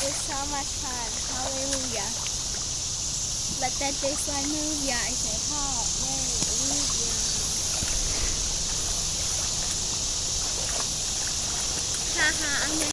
was so much fun. Hallelujah. Let that baseline move. Yeah, I say hallelujah. Haha, I'm gonna